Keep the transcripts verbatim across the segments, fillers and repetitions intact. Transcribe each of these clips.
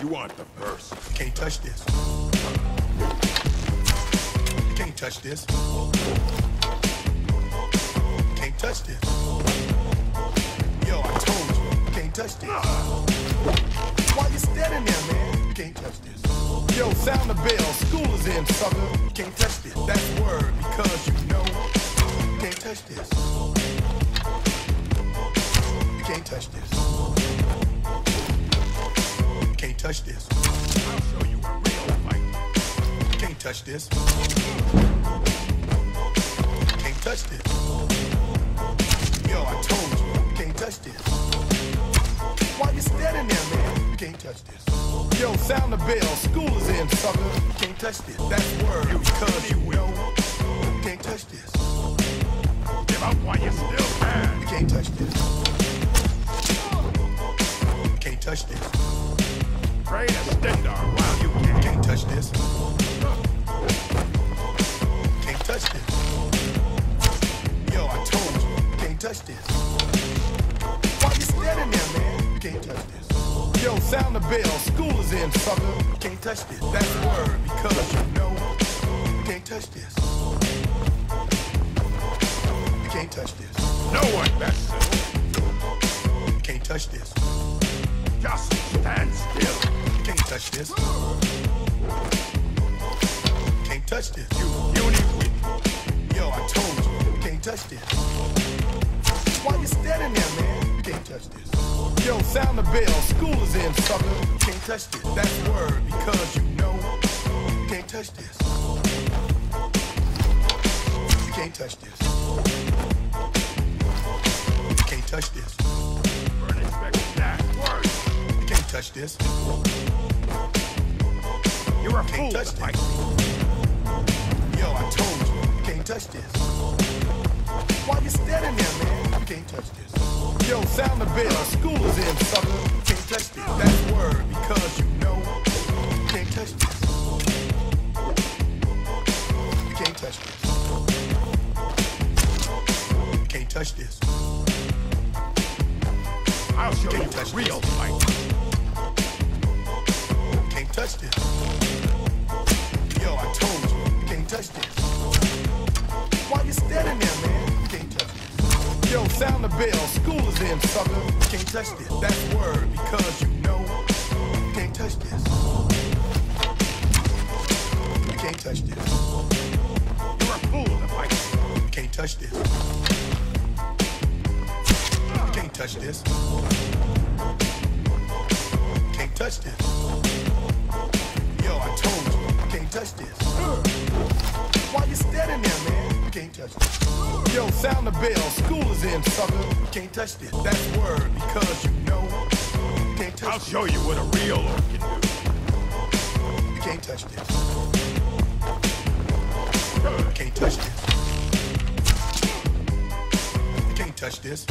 You want the purse. You can't touch this. You can't touch this. You can't touch this. Yo, I told you, you can't touch this. Why you standing there, man? You can't touch this. Yo, sound the bell. School is in, sucker. You can't touch this. That's word, because you know you can't touch this. You can't touch this. You can't touch this. I'll show you a real fight. You can't touch this. You can't touch this. Yo, I told you, you can't touch this. Why you standing there, man? You can't touch this. Yo, sound the bell. School is in, sucker. You can't touch this. That's word, because you know you can't touch this. Give up while you still can. You can't touch this. You can't touch this. Pray to Stendar while you You can. can't touch this. You can't touch this. Yo, I told you, you can't touch this. Why you standing there, man? You can't touch this. Yo, sound the bell. School is in, sucker. You can't touch this. That's word, because you know you can't touch this. You can't touch this. No one best civil. You can't touch this. Just stand still. You can't touch this. Can't touch this. You puny weak. Yo, I told you, you can't touch this. Why you standing there, man? You can't touch this. Yo, sound the bell. School is in, sucker. You can't touch this. That's word, because you know you can't touch this. You can't touch this. You can't touch this. Burn expecting that word. You can't touch this. You're a Can't fool touch to this. fight. Yo, I told you, you can't touch this. Why you standing there, man? You can't touch this. Yo, sound the bell. School is in, sucker. You can't touch this. That's word, because you know you can't touch this. You can't touch this. You can't touch this. I'll show you Can't a touch real this. fight. You can't touch this. Yo, I told you, you can't touch this. Why you standing there, man? You can't touch this. Yo, sound the bell. School is in, sucker. You can't touch this. That's word, because you know you can't touch this. You can't touch this. You're a fool to fight. You can't touch this. You can't touch this. Can't touch this. Yo, I told you, you can't touch this. Why you standing there, man? You can't touch this. Yo, sound the bell. School is in, sucker. You can't touch this. That's word, because you know you can't touch I'll this. show you what a real orc can do. You can't touch this. You can't touch this. You can't touch this.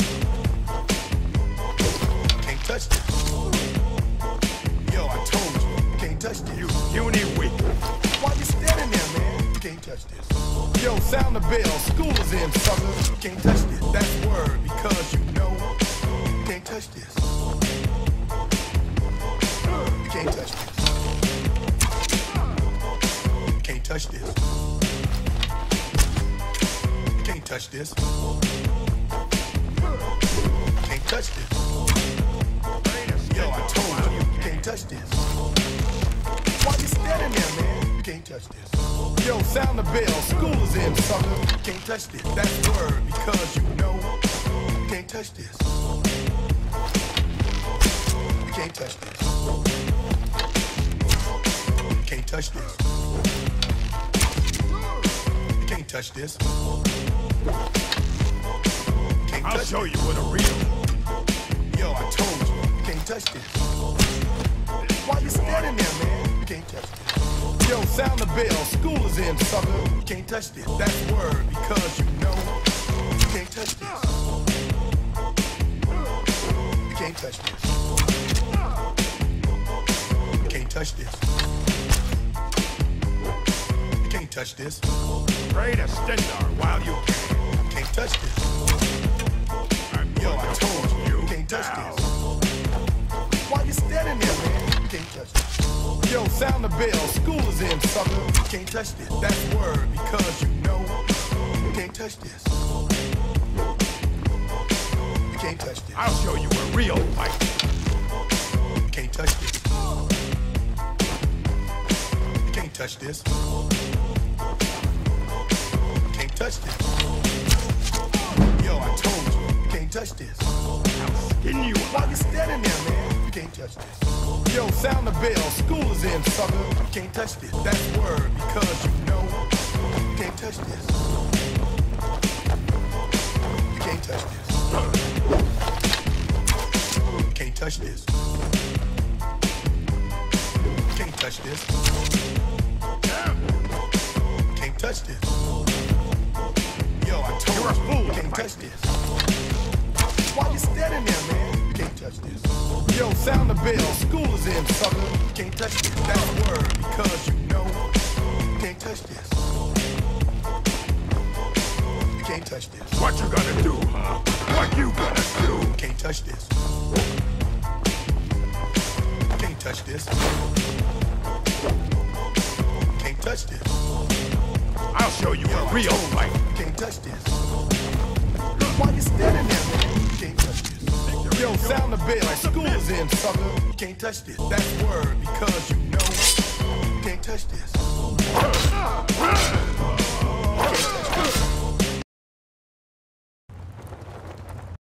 Can't touch this. Yo, I told you, you can't touch this. You puny weak. Why you standing there, man? You can't touch this. Yo, sound the bell. School is in, sucker. You can't touch this. That's word, because you know you can't touch this. You can't touch this. You can't touch this. You can't touch this. Can't touch this. Yo, I told you, you can't touch this. Why you standing there, man? You can't touch this. Yo, sound the bell. School is in, sucker. You can't touch this. That's word, because you know you can't touch this. You can't touch this. You can't touch this. You can't touch this. Can't I'll touch show this. you what a real. Yo, I told you, you can't touch this. Why you standing there, man? You can't touch this. Yo, sound the bell. School is in, sucker. You can't touch this. That's word, because you know you can't touch this. You can't touch this. You can't touch this. You can't touch this. Pray to Stendar while you can. Can't touch this. I'm Yo, going I to told you, you you can't touch down. this. Why you standing there, man? You can't can't touch this. Yo, sound the bell, school is in, sucker. You can't touch this. That's word, because you know you can't touch this. You can't touch this. I'll show you a real fight. You can't touch this. You can't touch this. You can't touch this. Yo, I told you, you can't touch this. I'll skin you Why you standing there, man? You can't touch this. Yo, sound the bell, school is in, sucker. You can't touch this. That's word, because you know you can't touch this. You can't touch this. You can't touch this. You can't touch this. You can't touch this. Yo, I told You're a fool. you can't touch this. Why you standing there, man? You can't touch this. Yo, sound the bell, school is in, sucker. You can't touch this. That's word, because you know you can't touch this. You can't touch this. What you gonna do, huh? What you gonna do? You can't touch this. You can't touch this. You can't touch this. I'll show you a real fight. You can't touch this. Why you standing there, man? You can't touch this. Yo, sound the bell, school is in, sucker. You can't touch this. That's word, because you know you can't touch this.